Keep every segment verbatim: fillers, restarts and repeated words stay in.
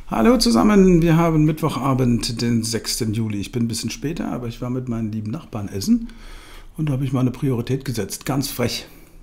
Hallo zusammen, wir haben Mittwochabend, den sechsten Juli. Ich bin ein bisschen später, aber ich war mit meinen lieben Nachbarn essen und da habe ich mal eine Priorität gesetzt, ganz frech.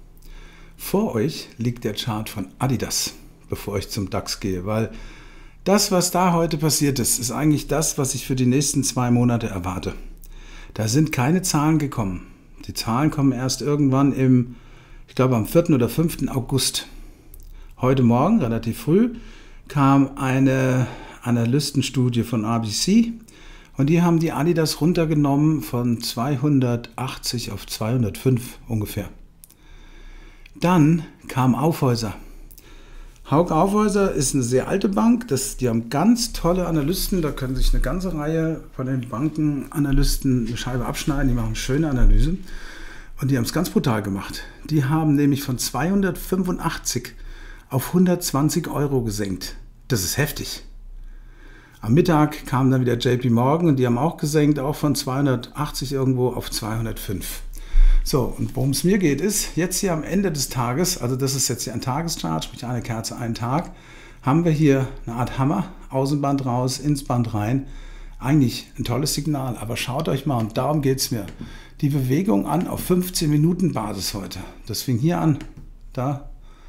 Vor euch liegt der Chart von Adidas, bevor ich zum DAX gehe, weil das, was da heute passiert ist, ist eigentlich das, was ich für die nächsten zwei Monate erwarte. Da sind keine Zahlen gekommen. Die Zahlen kommen erst irgendwann im, ich glaube am vierten oder fünften August. Heute Morgen, relativ früh, kam eine Analystenstudie von R B C und die haben die Adidas runtergenommen von zweihundertachtzig auf zweihundertfünf ungefähr. Dann kam Aufhäuser. Hauck Aufhäuser ist eine sehr alte Bank, das, die haben ganz tolle Analysten, da können sich eine ganze Reihe von den Bankenanalysten eine Scheibe abschneiden, die machen schöne Analysen und die haben es ganz brutal gemacht. Die haben nämlich von zweihundertfünfundachtzig auf hundertzwanzig Euro gesenkt. Das ist heftig. Am Mittag kam dann wieder J P Morgan und die haben auch gesenkt, auch von zweihundertachtzig irgendwo auf zweihundertfünf. So, und worum es mir geht, ist, jetzt hier am Ende des Tages, also das ist jetzt hier ein Tageschart, sprich eine Kerze, einen Tag, haben wir hier eine Art Hammer, Außenband raus, ins Band rein. Eigentlich ein tolles Signal, aber schaut euch mal, und darum geht es mir, die Bewegung an auf fünfzehn Minuten Basis heute. Das fing hier an, da.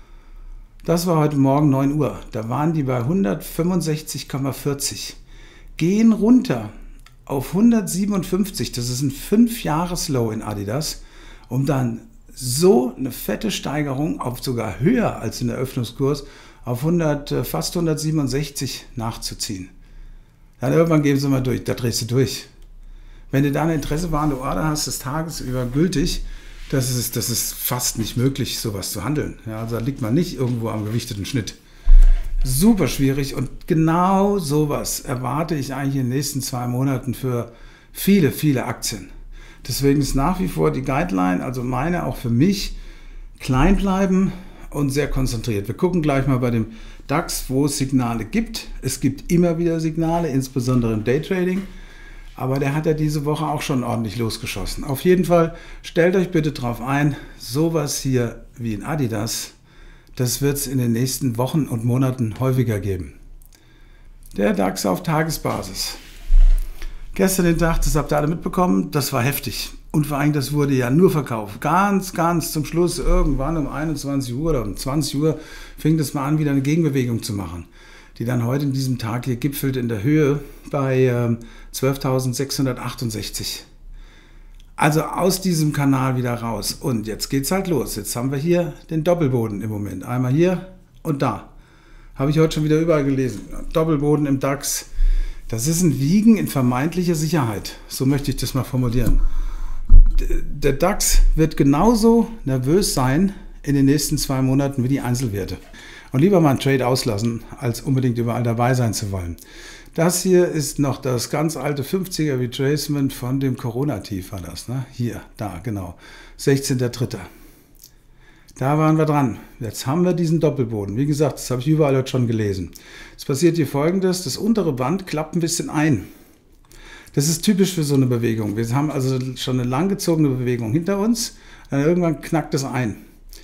Das war heute Morgen neun Uhr, da waren die bei hundertfünfundsechzig Komma vierzig, gehen runter auf hundertsiebenundfünfzig, das ist ein fünf Jahres Low in Adidas, um dann so eine fette Steigerung auf sogar höher als in der Eröffnungskurs auf hundert, fast hundertsiebenundsechzig nachzuziehen. Dann irgendwann geben sie mal durch, da drehst du durch. Wenn du da eine interessewahrende Order hast, des Tages über gültig, das ist, das ist fast nicht möglich, sowas zu handeln. Ja, also da liegt man nicht irgendwo am gewichteten Schnitt. Super schwierig und genau sowas erwarte ich eigentlich in den nächsten zwei Monaten für viele, viele Aktien. Deswegen ist nach wie vor die Guideline, also meine auch für mich, klein bleiben und sehr konzentriert. Wir gucken gleich mal bei dem DAX, wo es Signale gibt. Es gibt immer wieder Signale, insbesondere im Daytrading. Aber der hat ja diese Woche auch schon ordentlich losgeschossen. Auf jeden Fall, stellt euch bitte drauf ein, sowas hier wie in Adidas, das wird es in den nächsten Wochen und Monaten häufiger geben. Der DAX auf Tagesbasis. Gestern den Tag, das habt ihr alle mitbekommen, das war heftig. Und vor allem, das wurde ja nur verkauft. Ganz, ganz zum Schluss, irgendwann um einundzwanzig Uhr oder um zwanzig Uhr, fing das mal an, wieder eine Gegenbewegung zu machen, die dann heute in diesem Tag hier gipfelt in der Höhe bei äh, zwölftausendsechshundertachtundsechzig. Also aus diesem Kanal wieder raus. Und jetzt geht's halt los. Jetzt haben wir hier den Doppelboden im Moment. Einmal hier und da. Habe ich heute schon wieder überall gelesen. Doppelboden im DAX. Das ist ein Wiegen in vermeintlicher Sicherheit. So möchte ich das mal formulieren. Der DAX wird genauso nervös sein in den nächsten zwei Monaten wie die Einzelwerte. Und lieber mal einen Trade auslassen, als unbedingt überall dabei sein zu wollen. Das hier ist noch das ganz alte fünfziger Retracement von dem Corona-Tief war das, ne? Hier, da, genau. sechzehnter dritter Da waren wir dran. Jetzt haben wir diesen Doppelboden. Wie gesagt, das habe ich überall heute schon gelesen. Es passiert hier Folgendes, das untere Band klappt ein bisschen ein. Das ist typisch für so eine Bewegung. Wir haben also schon eine langgezogene Bewegung hinter uns, dann irgendwann knackt es ein.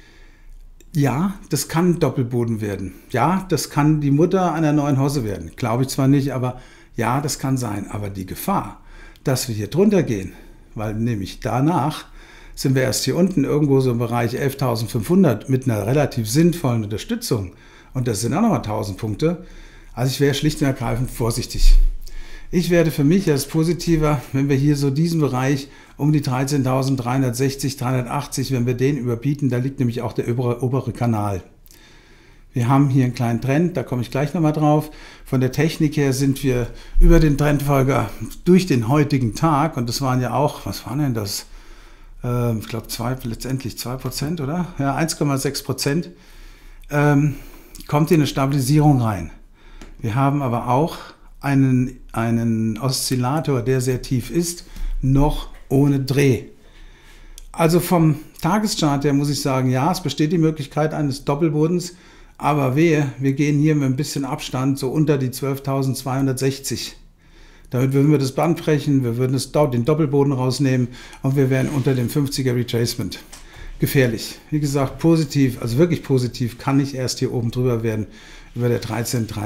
Ja, das kann Doppelboden werden. Ja, das kann die Mutter einer neuen Hose werden. Glaube ich zwar nicht, aber ja, das kann sein. Aber die Gefahr, dass wir hier drunter gehen, weil nämlich danach sind wir erst hier unten irgendwo so im Bereich elftausendfünfhundert mit einer relativ sinnvollen Unterstützung. Und das sind auch nochmal tausend Punkte. Also ich wäre schlicht und ergreifend vorsichtig. Ich werde für mich als positiver, wenn wir hier so diesen Bereich um die dreizehntausenddreihundertsechzig, dreihundertachtzig, wenn wir den überbieten, da liegt nämlich auch der obere, obere Kanal. Wir haben hier einen kleinen Trend, da komme ich gleich nochmal drauf. Von der Technik her sind wir über den Trendfolger durch den heutigen Tag, und das waren ja auch, was waren denn das? Ähm, ich glaube zwei, letztendlich zwei Prozent, oder? Ja, eins Komma sechs Prozent. Ähm, kommt hier eine Stabilisierung rein. Wir haben aber auch einen, einen Oszillator, der sehr tief ist, noch ohne Dreh. Also vom Tageschart her muss ich sagen, ja, es besteht die Möglichkeit eines Doppelbodens, aber wehe, wir gehen hier mit ein bisschen Abstand so unter die zwölftausendzweihundertsechzig. Damit würden wir das Band brechen, wir würden das, den Doppelboden rausnehmen und wir wären unter dem fünfziger Retracement. Gefährlich. Wie gesagt, positiv, also wirklich positiv, kann nicht erst hier oben drüber werden, über der dreizehn Komma drei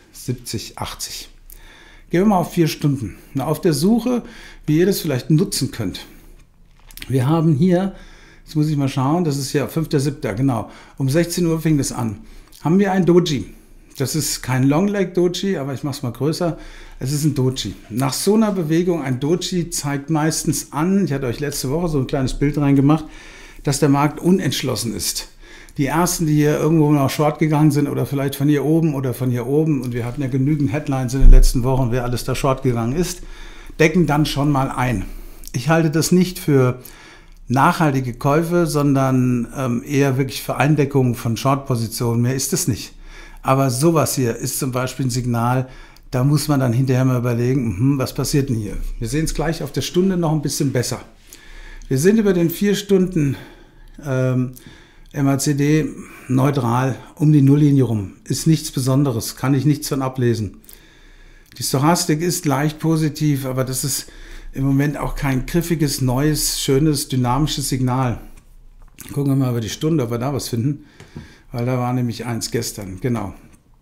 siebzig, achtzig. Gehen wir mal auf vier Stunden. Na, auf der Suche, wie ihr das vielleicht nutzen könnt. Wir haben hier, jetzt muss ich mal schauen, das ist ja fünfter siebter, genau. Um sechzehn Uhr fing das an. Haben wir ein Doji. Das ist kein Long Leg Doji, aber ich mache es mal größer. Es ist ein Doji. Nach so einer Bewegung, ein Doji zeigt meistens an, ich hatte euch letzte Woche so ein kleines Bild reingemacht, dass der Markt unentschlossen ist. Die ersten, die hier irgendwo noch short gegangen sind oder vielleicht von hier oben oder von hier oben, und wir hatten ja genügend Headlines in den letzten Wochen, wer alles da short gegangen ist, decken dann schon mal ein. Ich halte das nicht für nachhaltige Käufe, sondern ähm, eher wirklich für Eindeckung von Short-Positionen. Mehr ist es nicht. Aber sowas hier ist zum Beispiel ein Signal, da muss man dann hinterher mal überlegen, hm, was passiert denn hier? Wir sehen es gleich auf der Stunde noch ein bisschen besser. Wir sind über den vier Stunden ähm, M A C D neutral um die Nulllinie rum. Ist nichts Besonderes, kann ich nichts von ablesen. Die Stochastik ist leicht positiv, aber das ist im Moment auch kein griffiges, neues, schönes, dynamisches Signal. Gucken wir mal über die Stunde, ob wir da was finden, weil da war nämlich eins gestern. Genau.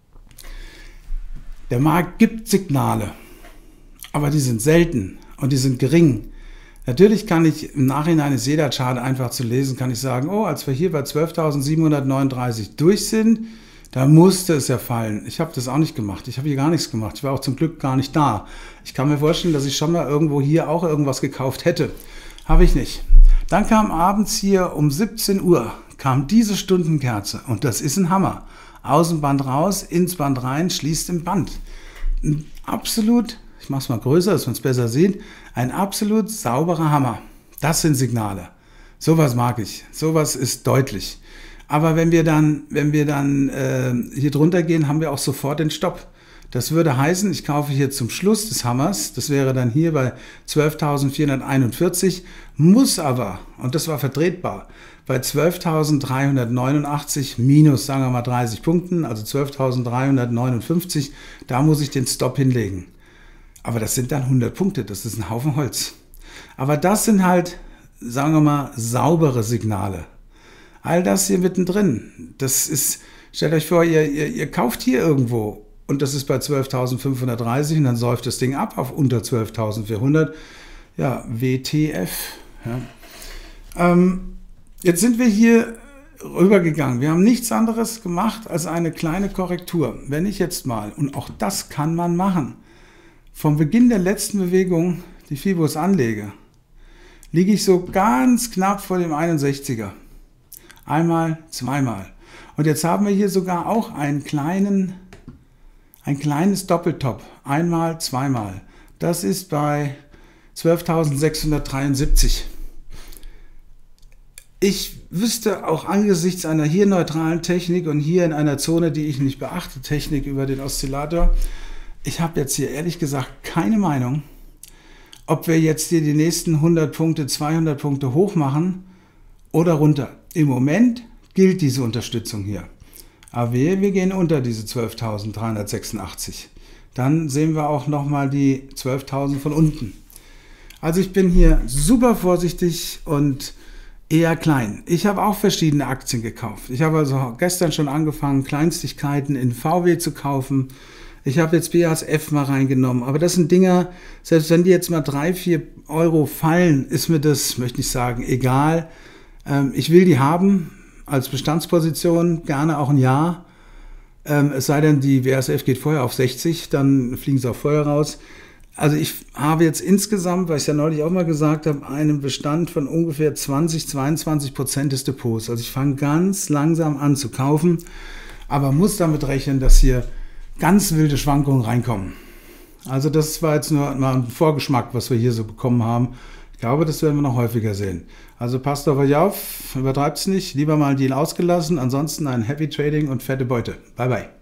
Der Markt gibt Signale, aber die sind selten und die sind gering. Natürlich kann ich im Nachhinein, ist jeder Chart einfach zu lesen, kann ich sagen, oh, als wir hier bei zwölftausendsiebenhundertneununddreißig durch sind, da musste es ja fallen. Ich habe das auch nicht gemacht. Ich habe hier gar nichts gemacht. Ich war auch zum Glück gar nicht da. Ich kann mir vorstellen, dass ich schon mal irgendwo hier auch irgendwas gekauft hätte. Habe ich nicht. Dann kam abends hier um siebzehn Uhr, kam diese Stundenkerze und das ist ein Hammer. Aus dem Band raus, ins Band rein, schließt im Band. Ein absolut, ich mache es mal größer, dass man es besser sieht, ein absolut sauberer Hammer. Das sind Signale. Sowas mag ich. Sowas ist deutlich. Aber wenn wir dann, wenn wir dann äh, hier drunter gehen, haben wir auch sofort den Stopp. Das würde heißen, ich kaufe hier zum Schluss des Hammers, das wäre dann hier bei zwölftausendvierhunderteinundvierzig, muss aber, und das war vertretbar, bei zwölftausenddreihundertneunundachtzig minus, sagen wir mal, dreißig Punkten, also zwölftausenddreihundertneunundfünfzig, da muss ich den Stop hinlegen. Aber das sind dann hundert Punkte, das ist ein Haufen Holz. Aber das sind halt, sagen wir mal, saubere Signale. All das hier mittendrin, das ist, stellt euch vor, ihr, ihr, ihr kauft hier irgendwo und das ist bei zwölftausendfünfhundertdreißig und dann säuft das Ding ab auf unter zwölftausendvierhundert. Ja, W T F. Ja. Ähm, jetzt sind wir hier rübergegangen. Wir haben nichts anderes gemacht als eine kleine Korrektur. Wenn ich jetzt mal, und auch das kann man machen, vom Beginn der letzten Bewegung die Fibos anlege, liege ich so ganz knapp vor dem einundsechziger. Einmal, zweimal. Und jetzt haben wir hier sogar auch einen kleinen, ein kleines Doppeltop. Einmal, zweimal. Das ist bei zwölftausendsechshundertdreiundsiebzig. Ich wüsste auch angesichts einer hier neutralen Technik und hier in einer Zone, die ich nicht beachte, Technik über den Oszillator, ich habe jetzt hier ehrlich gesagt keine Meinung, ob wir jetzt hier die nächsten hundert Punkte, zweihundert Punkte hoch machen oder runter. Im Moment gilt diese Unterstützung hier. Aber wir, wir gehen unter diese zwölftausenddreihundertsechsundachtzig. Dann sehen wir auch nochmal die zwölftausend von unten. Also ich bin hier super vorsichtig und eher klein. Ich habe auch verschiedene Aktien gekauft. Ich habe also gestern schon angefangen, Kleinstigkeiten in V W zu kaufen. Ich habe jetzt B A S F mal reingenommen. Aber das sind Dinger, selbst wenn die jetzt mal drei, vier Euro fallen, ist mir das, möchte ich sagen, egal. Ich will die haben als Bestandsposition, gerne auch ein Jahr. Es sei denn, die B A S F geht vorher auf sechzig, dann fliegen sie auch vorher raus. Also ich habe jetzt insgesamt, weil ich ja neulich auch mal gesagt habe, einen Bestand von ungefähr zwanzig, zweiundzwanzig Prozent des Depots. Also ich fange ganz langsam an zu kaufen, aber muss damit rechnen, dass hier ganz wilde Schwankungen reinkommen. Also das war jetzt nur mal ein Vorgeschmack, was wir hier so bekommen haben. Ich glaube, das werden wir noch häufiger sehen. Also passt auf euch auf, übertreibt es nicht, lieber mal einen Deal ausgelassen, ansonsten ein Happy Trading und fette Beute. Bye bye.